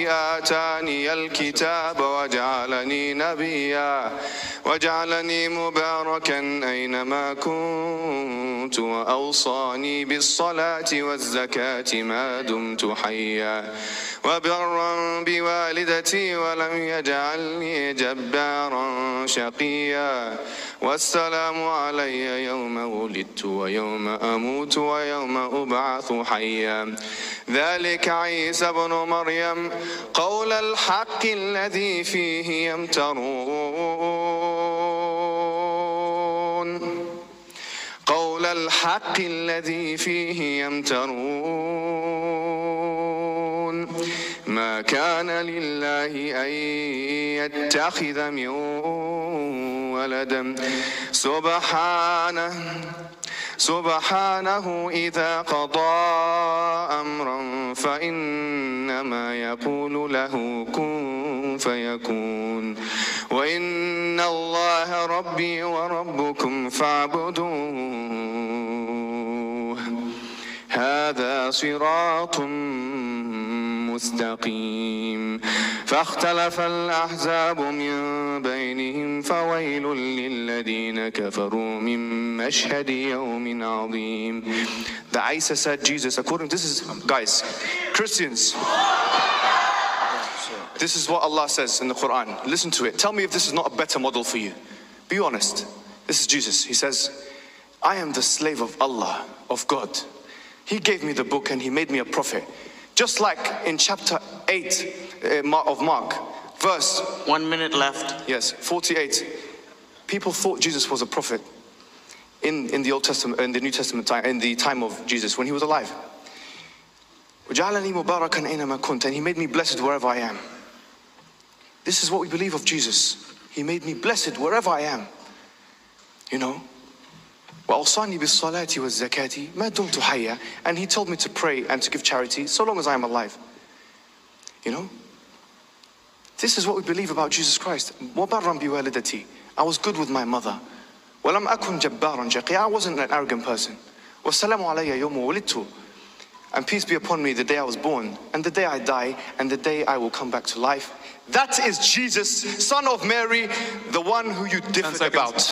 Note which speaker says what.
Speaker 1: آتاني الكتاب وجعلني نبيا وجعلني مباركا أينما كنت وأوصاني بالصلاة والزكاة ما دمت حيا وبرا بوالدتي ولم يجعلني جبارا شقيا والسلام علي يوم ولدت ويوم أموت ويوم أبعث حيا ذلك عيسى ابن مريم قول الحق الذي فيه يمترون ما كان لله أن يتخذ من ولد سبحانه إذا قضى أمرا فإنما يقول له كن فيكون وإن الله ربي وربكم فاعبدوه هذا صراط مستقيم فاختلف الأحزاب من بينهم فويل للذين كفروا من مشهد يوم عظيم. The Isa said Jesus, according to this is, guys, Christians, this is what Allah says in the Quran. Listen to it. Tell me if this is not a better model for you. Be honest. This is Jesus. He says, I am the slave of Allah, of God. He gave me the book and He made me a prophet. Just like in chapter 8 of Mark, verse
Speaker 2: 1 minute left.
Speaker 1: Yes, 48. People thought Jesus was a prophet in the Old Testament, in the New Testament time, in the time of Jesus when He was alive. وَجَعَلَنِي مُبَارَكًا أَيْنَمَا كُنْتَ, and He made me blessed wherever I am. This is what we believe of Jesus. He made me blessed wherever I am. You know. وَأَوْصَانِي بِالصَّلَاةِ وَالزَّكَاةِ مَا دُمْتُ حَيًّا, and He told me to pray and to give charity so long as I am alive. You know? This is what we believe about Jesus Christ. وَبَرًّا بِوَالِدَتِي, I was good with my mother. وَلَمْ أَكُنْ جَبَّارًا شَقِيًّا, I wasn't an arrogant person. وَالسَّلَامُ عَلَيَّ يَوْمَ وُلِدْتُ, and peace be upon me the day I was born, and the day I die, and the day I will come back to life. That is Jesus, son of Mary, the one who you differed about.